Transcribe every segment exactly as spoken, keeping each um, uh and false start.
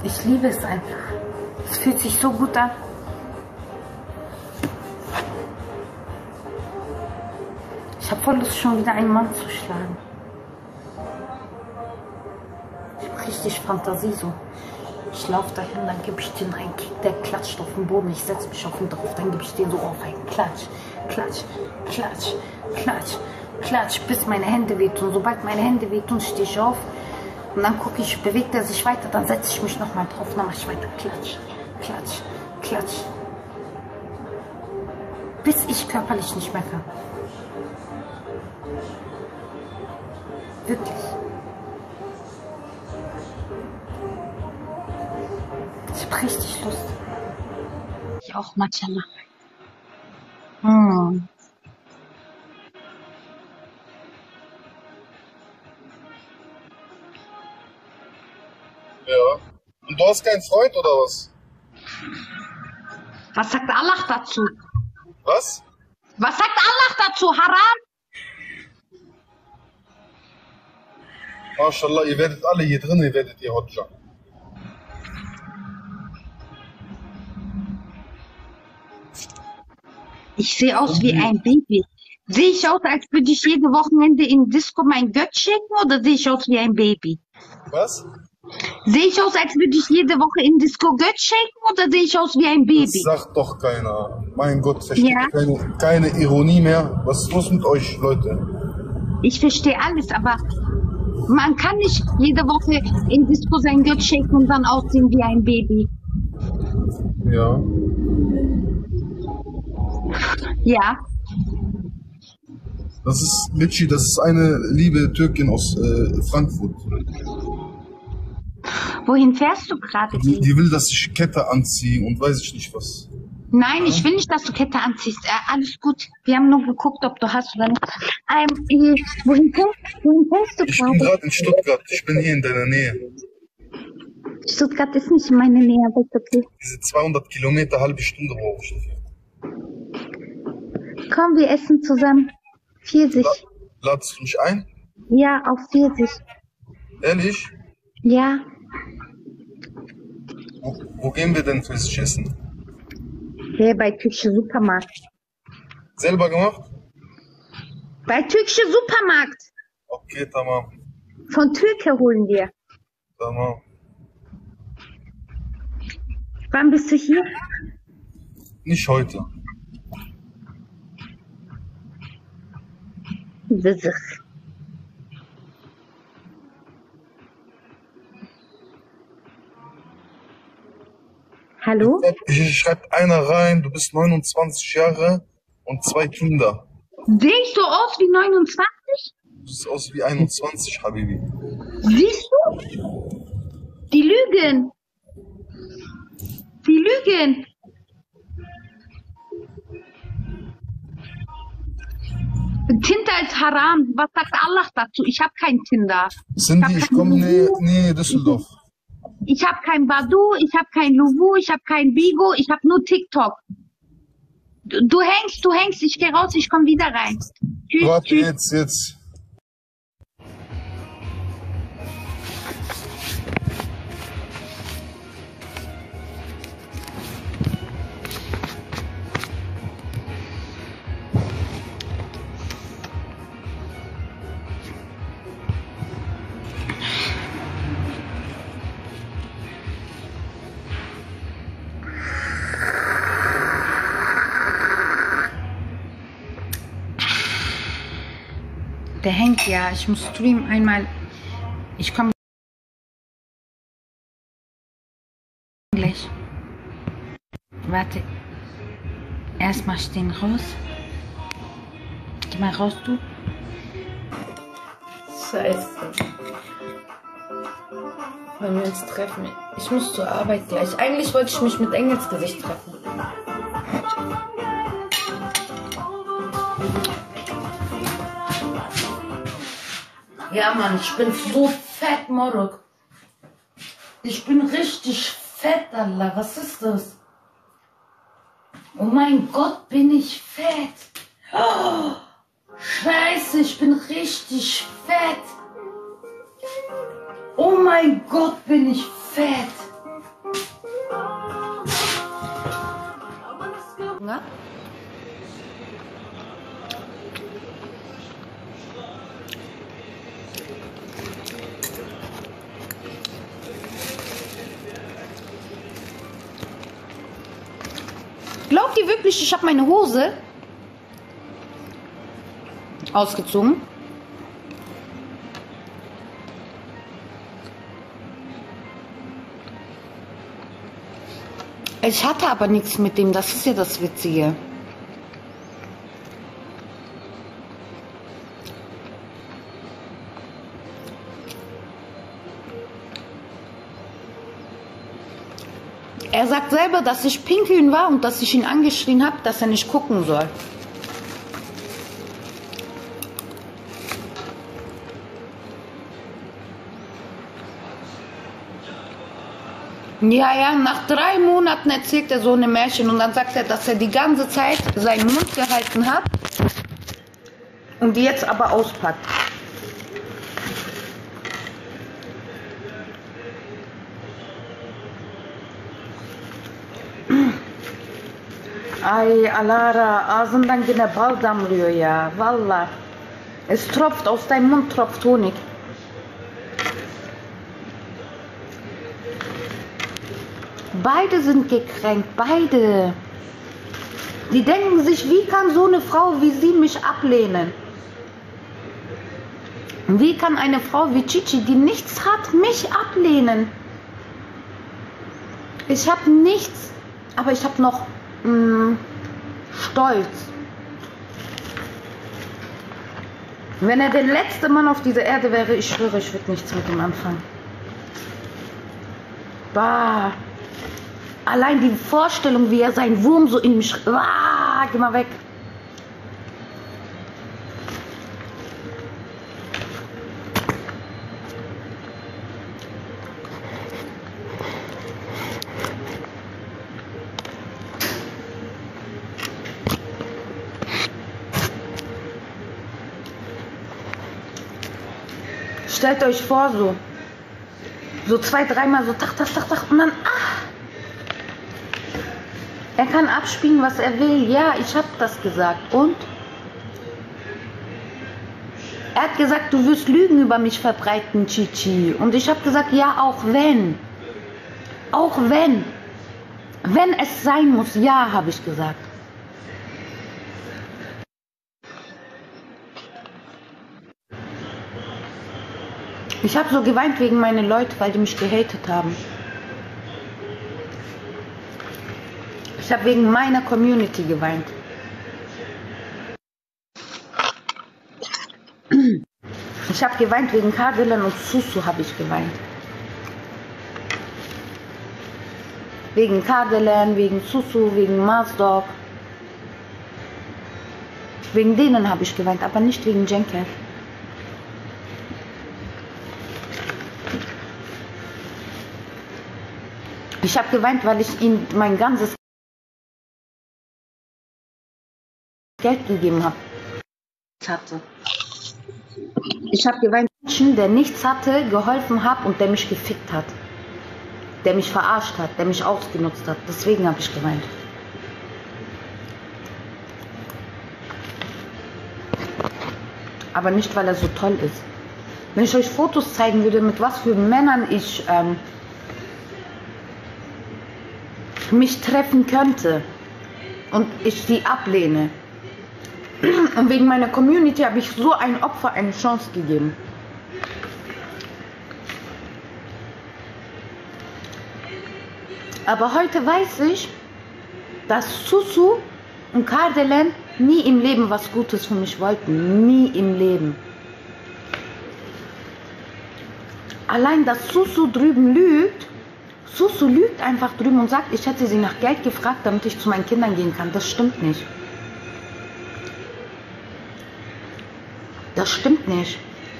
Ich liebe es einfach. Es fühlt sich so gut an. Ich habe voll Lust, schon wieder einen Mann zu schlagen. Ich habe richtig Fantasie so. Ich laufe dahin, dann gebe ich den einen Kick, der klatscht auf den Boden. Ich setze mich auf ihn drauf, dann gebe ich den so auf einen Klatsch, Klatsch, Klatsch, Klatsch, Klatsch, bis meine Hände wehtun. Sobald meine Hände wehtun, stehe ich auf und dann gucke ich, bewegt er sich weiter, dann setze ich mich nochmal drauf, dann mache ich weiter Klatsch, Klatsch, Klatsch. Bis ich körperlich nicht mehr kann. Wirklich. Ich hab richtig Lust. Ich auch, Machala. Hm. Ja. Und du hast keinen Freund oder was? Was sagt Allah dazu? Was? Was sagt Allah dazu? Haram? MashaAllah, ihr werdet alle hier drin, ihr werdet ihr Hodja. Ich sehe aus wie ein Baby. Sehe ich aus, als würde ich jede Wochenende in Disco mein Gött schicken oder sehe ich aus wie ein Baby? Was? Sehe ich aus, als würde ich jede Woche in Disco Gött schenken oder sehe ich aus wie ein Baby? Das sagt doch keiner. Mein Gott, versteht Ja. keine, keine Ironie mehr. Was ist los mit euch, Leute? Ich verstehe alles, aber man kann nicht jede Woche in Disco sein Gött schenken und dann aussehen wie ein Baby. Ja. Ja. Das ist Litschi, das ist eine liebe Türkin aus äh, Frankfurt. Wohin fährst du gerade? Die, die will, dass ich Kette anziehe und weiß ich nicht was. Nein, ich will nicht, dass du Kette anziehst. Äh, alles gut. Wir haben nur geguckt, ob du hast oder nicht. Ähm, äh, wohin fährst, wohin fährst du Ich bin gerade? gerade in Stuttgart. Ich bin hier in deiner Nähe. Stuttgart ist nicht in meiner Nähe, aber ist okay. Diese zweihundert Kilometer, halbe Stunde brauche ich dafür. Komm, wir essen zusammen. Pfirsich. La Ladst du mich ein? Ja, auf Pfirsich. Ehrlich? Ja. Wo, wo gehen wir denn fürs Essen? Hey, bei Türkische Supermarkt. Selber gemacht? Bei Türkische Supermarkt. Okay, tamam. Von Türke holen wir. Tamam. Wann bist du hier? Nicht heute. Wisich. Hallo? Hier schreibt einer rein, du bist neunundzwanzig Jahre und zwei Kinder. Sehe ich so aus wie neunundzwanzig? Du siehst aus wie einundzwanzig, Habibi. Siehst du? Die lügen. Die lügen. Tinder ist haram. Was sagt Allah dazu? Ich habe kein Tinder. Cindy, ich komme nähe, nähe Düsseldorf. Ich habe kein Badu, ich habe kein Luwu, ich habe kein Bigo, ich habe nur TikTok. Du, du hängst, du hängst, ich gehe raus, ich komme wieder rein. Tschüss, Warte, tschüss. jetzt, jetzt. Der hängt ja. Ich muss streamen einmal. Ich komme gleich. Warte. Erst mach ich den raus. Geh mal raus, du. Scheiße. Wollen wir uns treffen? Ich muss zur Arbeit gleich. Eigentlich wollte ich mich mit Engelsgesicht treffen. Ja, Mann, ich bin so fett, Morok. Ich bin richtig fett, Allah. Was ist das? Oh mein Gott, bin ich fett. Oh, Scheiße, ich bin richtig fett. Oh mein Gott, bin ich fett. Glaubt ihr wirklich, ich habe meine Hose ausgezogen? Ich hatte aber nichts mit dem, das ist ja das Witzige. Er sagt selber, dass ich pinkeln war und dass ich ihn angeschrien habe, dass er nicht gucken soll. Ja, ja, nach drei Monaten erzählt er so eine Märchen und dann sagt er, dass er die ganze Zeit seinen Mund gehalten hat und die jetzt aber auspackt. Ay Alara, ağzından yine bal damlıyor ya, valla. Es tropft, aus deinem Mund tropft Honig. Beide sind gekränkt, beide. Die denken sich, wie kann so eine Frau wie sie mich ablehnen? Wie kann eine Frau wie Chichi, die nichts hat, mich ablehnen? Ich habe nichts, aber ich habe noch mh, Stolz. Wenn er der letzte Mann auf dieser Erde wäre, ich schwöre, ich würde nichts mit ihm anfangen. Bah. Allein die Vorstellung, wie er seinen Wurm so in mich... Ah, geh mal weg. Stellt euch vor, so. So zwei, dreimal so, tach, tach, tach, tach, und dann... Ah. Er kann abspielen, was er will. Ja, ich habe das gesagt. Und? Er hat gesagt, du wirst Lügen über mich verbreiten, Chichi. Und ich habe gesagt, ja, auch wenn. Auch wenn. Wenn es sein muss, ja, habe ich gesagt. Ich habe so geweint wegen meinen Leuten, weil die mich gehatet haben. Ich habe wegen meiner Community geweint. Ich habe geweint wegen Kardelan und Susu habe ich geweint. Wegen Kardelan, wegen Susu, wegen Marsdog. Wegen denen habe ich geweint, aber nicht wegen Jenker. Ich habe geweint, weil ich ihm mein ganzes Geld gegeben habe. Hatte. Ich habe geweint, der nichts hatte, geholfen habe und der mich gefickt hat. Der mich verarscht hat, der mich ausgenutzt hat. Deswegen habe ich geweint. Aber nicht, weil er so toll ist. Wenn ich euch Fotos zeigen würde, mit was für Männern ich ähm, mich treffen könnte und ich sie ablehne. Und wegen meiner Community habe ich so ein Opfer eine Chance gegeben. Aber heute weiß ich, dass Susu und Kardelan nie im Leben was Gutes für mich wollten. Nie im Leben. Allein, dass Susu drüben lügt, Susu lügt einfach drüben und sagt, ich hätte sie nach Geld gefragt, damit ich zu meinen Kindern gehen kann. Das stimmt nicht. Das stimmt nicht.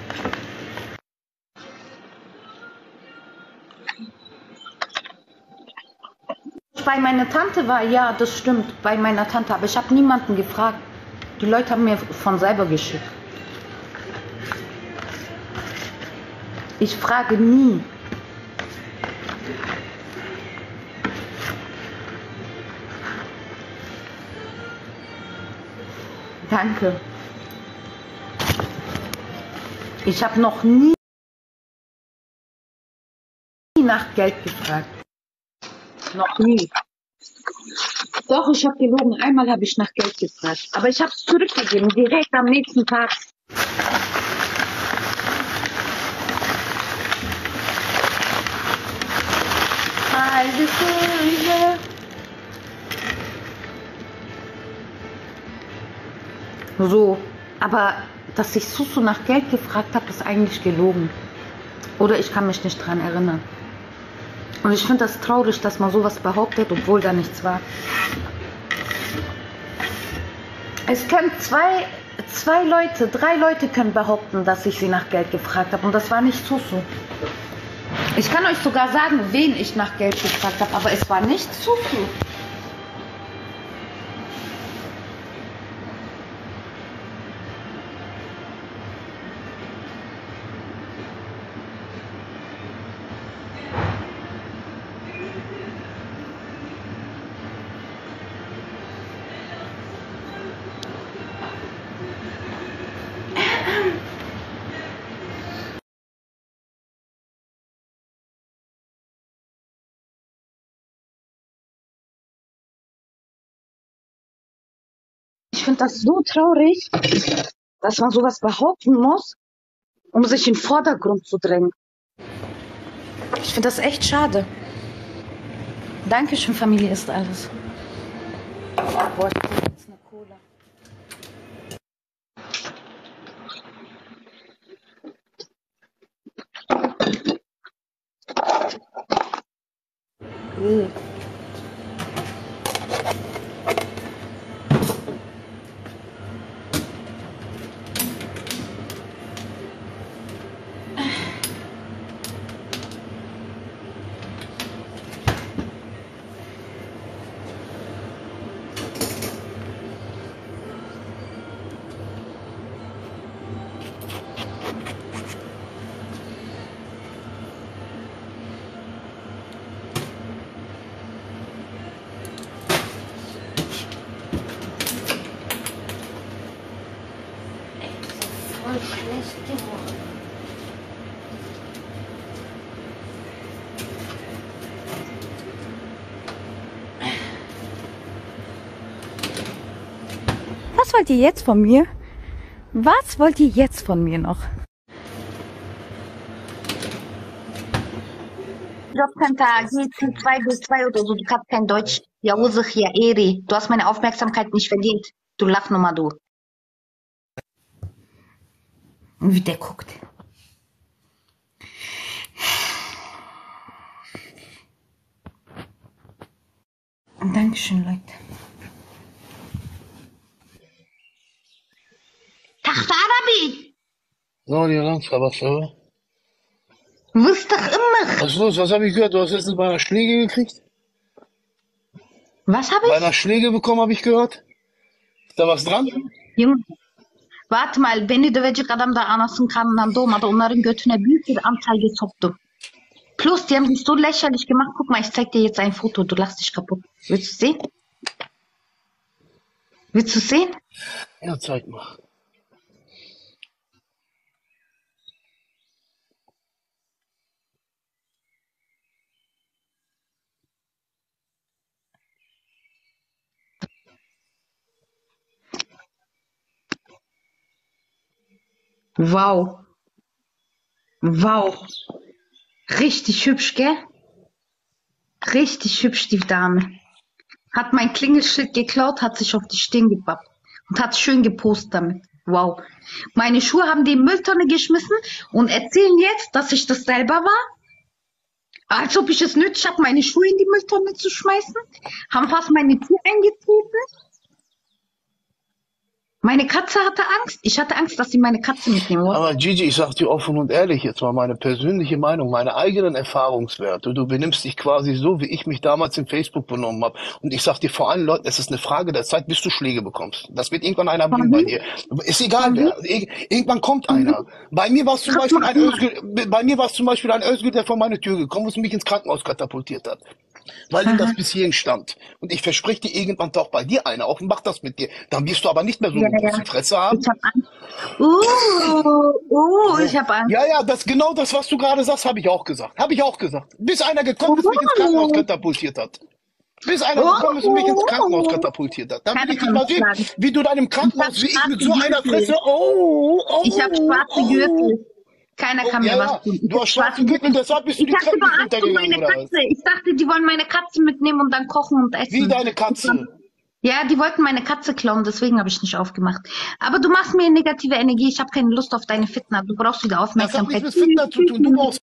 Bei meiner Tante war, ja, das stimmt, bei meiner Tante, aber ich habe niemanden gefragt. Die Leute haben mir von selber geschickt. Ich frage nie. Danke. Ich habe noch nie nach Geld gefragt. Noch nie. Doch, ich habe gelogen. Einmal habe ich nach Geld gefragt. Aber ich habe es zurückgegeben, direkt am nächsten Tag. Halbe Stunde. So, aber dass ich Susu nach Geld gefragt habe, ist eigentlich gelogen. Oder ich kann mich nicht dran erinnern. Und ich finde das traurig, dass man sowas behauptet, obwohl da nichts war. Es können zwei, zwei Leute, drei Leute können behaupten, dass ich sie nach Geld gefragt habe. Und das war nicht Susu. Ich kann euch sogar sagen, wen ich nach Geld gefragt habe, aber es war nicht Susu. Ich finde das so traurig, dass man sowas behaupten muss, um sich in den Vordergrund zu drängen. Ich finde das echt schade. Dankeschön, Familie ist alles. Boah, ich brauche jetzt eine Cola. Äh. Voll schlecht geworden. Was wollt ihr jetzt von mir? Was wollt ihr jetzt von mir noch? Jobcenter G C zwei B zwei oder so, du kannst kein Deutsch. Ja, Usach, ja, Eri. Du hast meine Aufmerksamkeit nicht verdient. Du Lachnummer, du. Wie der guckt. Dankeschön, Leute. تحت عربي So, die Langstraße, was aber? wusst doch immer. Was ist los? Was habe ich gehört? Du hast letztens bei einer Schläge gekriegt? Was habe Bei ich? einer Schläge bekommen, habe ich gehört. Ist da was dran? Junge, warte mal, beni dövecek adam da anasının karnından doğmadı. Onların götüne büyük bir Anzeige soktu. Plus, die haben dich so lächerlich gemacht. Guck mal, ich zeig dir jetzt ein Foto. Du lachst dich kaputt. Willst du sehen? Willst du sehen? Ja, zeig mal. Wow. Wow. Richtig hübsch, gell? Richtig hübsch, die Dame. Hat mein Klingelschild geklaut, hat sich auf die Stirn gebappt und hat schön gepostet damit. Wow. Meine Schuhe haben die in die Mülltonne geschmissen und erzählen jetzt, dass ich das selber war. Als ob ich es nötig habe, meine Schuhe in die Mülltonne zu schmeißen. Haben fast meine Tür eingetreten. Meine Katze hatte Angst. Ich hatte Angst, dass sie meine Katze mitnehmen wollen. Aber Gigi, ich sag dir offen und ehrlich jetzt mal meine persönliche Meinung, meine eigenen Erfahrungswerte. Du benimmst dich quasi so, wie ich mich damals in Facebook benommen habe. Und ich sag dir vor allen Leuten, es ist eine Frage der Zeit, bis du Schläge bekommst. Das wird irgendwann einer bringen bei dir. Ist egal wer. Ir- Irgendwann kommt einer. Bei mir war es zum Beispiel ein Özgür, bei mir war es zum Beispiel ein Özgür, der vor meine Tür gekommen ist und mich ins Krankenhaus katapultiert hat. Weil ihm das bis hierhin stand. Und ich verspreche dir, irgendwann taucht bei dir einer auf und macht das mit dir. Dann wirst du aber nicht mehr so eine Ja, große ja. Fresse haben. Ich hab Angst. Uh, uh, ich hab Angst. Ja, ja, das genau das, was du gerade sagst, habe ich auch gesagt. Habe ich auch gesagt. Bis einer gekommen ist, mich ins Krankenhaus katapultiert hat. Bis einer gekommen ist und mich ins Krankenhaus katapultiert hat. Dann will ich dich mal sehen, wie du dann im Krankenhaus, wie ich mit so einer Fresse, oh, oh. Ich habe schwarze Gürtel. Keiner kann mir Ja, was tun. Ich du hast schwarze Gürtel, deshalb bist du die dachte, Treppe du nicht hast du runtergegangen, meine oder was? Katze. Ich dachte, die wollen meine Katze mitnehmen und dann kochen und essen. Wie deine Katze? Ja, die wollten meine Katze klauen, deswegen habe ich nicht aufgemacht. Aber du machst mir negative Energie. Ich habe keine Lust auf deine Fitna. Du brauchst wieder Das hat Aufmerksamkeit. nichts mit Fitna zu tun. Du brauchst